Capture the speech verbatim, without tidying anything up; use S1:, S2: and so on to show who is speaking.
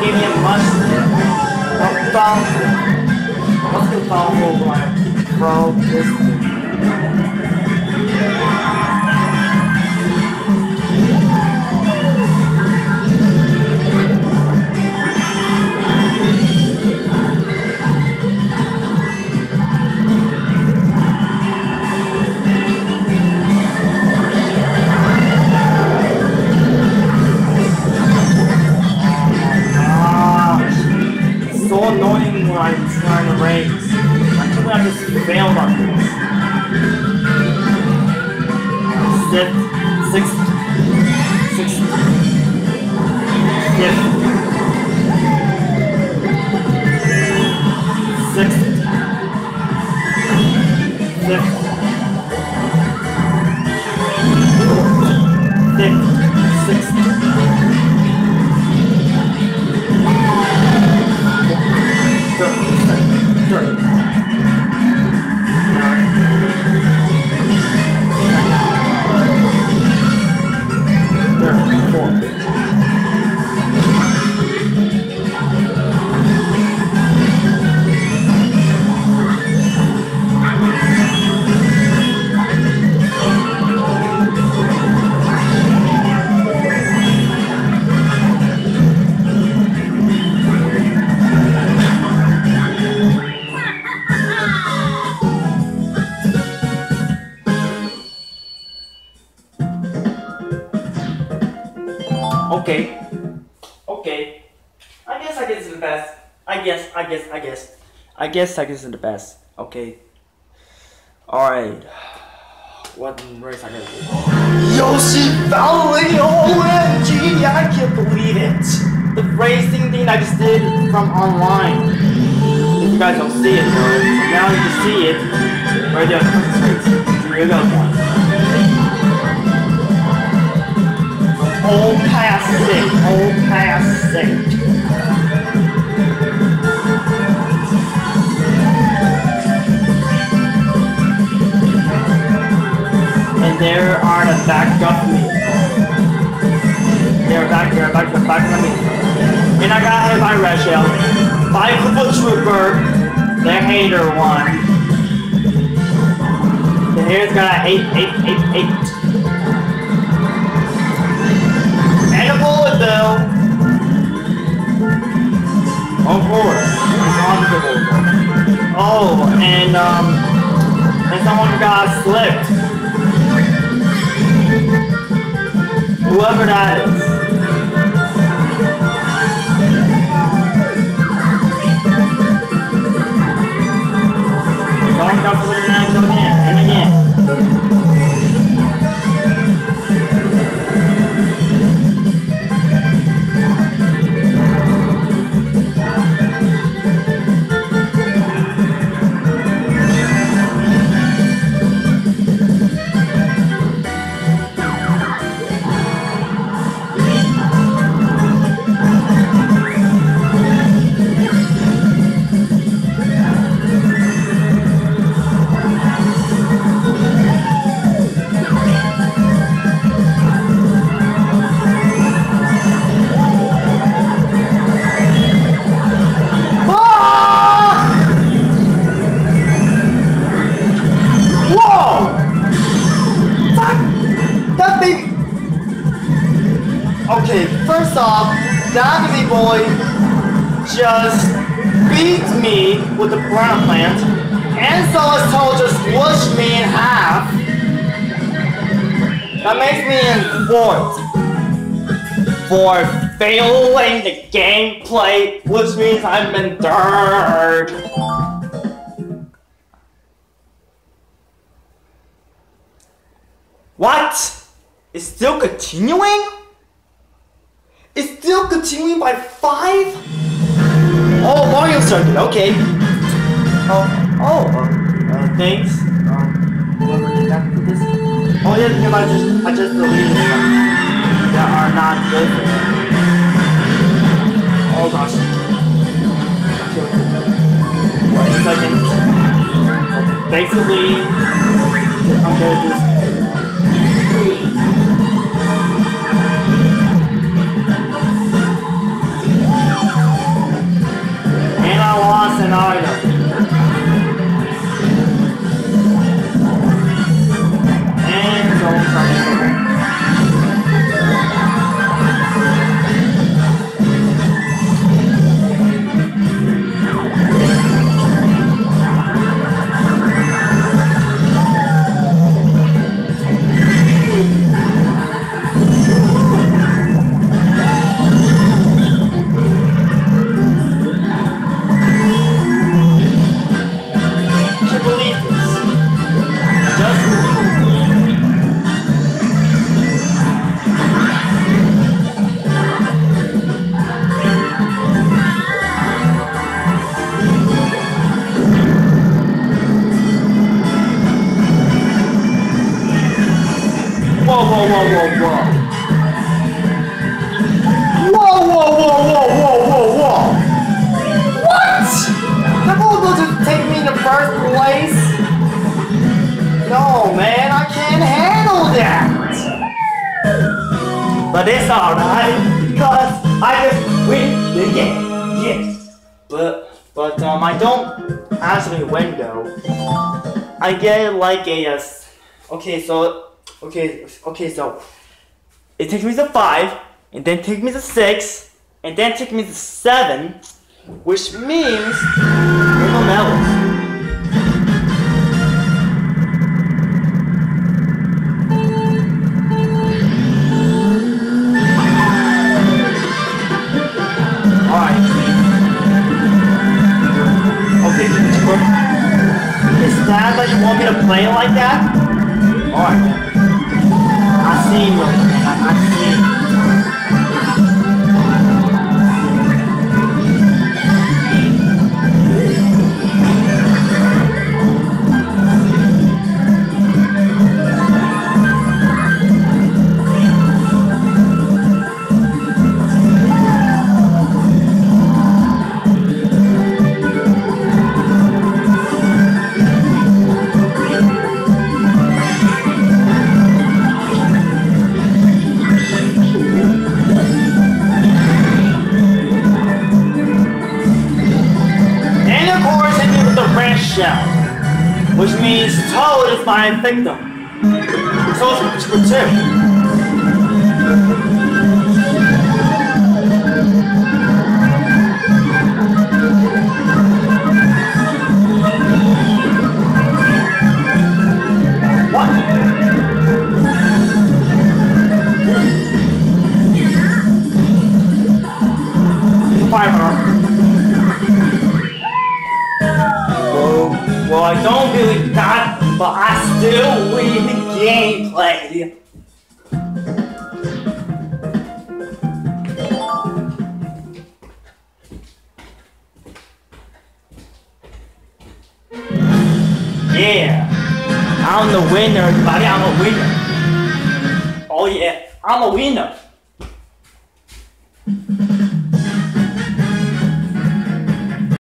S1: gave me a must. A thoughtful. What's the thoughtful like pro this? So annoying when I'm trying to race. I feel like I just failed on this. Six, six, six, fifth, sixth, fifth, fifth, sixth. Third. Third. Fourth. Okay. Okay. I guess I guess it's the best. I guess, I guess, I guess. I guess I guess it's the best. Okay. Alright. What race I gotta do? Yoshi Valley! O M G! I can't believe it! The racing thing I just did from online. If you guys don't see it though, so now you can see it. Right there, the Here goes one. Old past six, old past six. And there are the back of me. They're back there, back to back of me. And I got hit by Red Shell, by Koopa Trooper, the hater one. The hater's got a eight, eight, eight, eight. And a bullet though. Of course. It's on the bullet. Oh, and um and someone got slipped. Whoever that is. Someone got slipped and again and again. Okay, first off, that baby boy just beat me with the piranha plant, and so his toe just squished me in half. That makes me in fourth for failing the gameplay, which means I'm in third. What? It's still continuing? It's still continuing by five? Oh, Mario Circuit, okay. Oh, oh, uh, thanks. Um, whoever did that for this. Oh yeah, because I just, I just deleted some that are not good. Oh gosh. Wait a second. So basically, I'm gonna just I lost an item. And go something. Whoa, whoa, whoa, whoa, whoa. Whoa, whoa, whoa, whoa, whoa, whoa, whoa. What? The ball doesn't take me in the first place. No, man, I can't handle that. But it's alright, because I just win the game. Yes. But, but, um, I don't actually win though. I get like a, uh, okay, so, Okay, okay, so it takes me to five, and then take me to six, and then take me to seven, which means no medals. Alright. Okay, is that that you want me to play like that? Alright. I see you. I, I see you. Shell, which means Toad is my victim. So it's for two. What? Fire. Well, I don't really that, but I still win the gameplay. Yeah, I'm the winner, everybody. I'm a winner. Oh yeah, I'm a winner.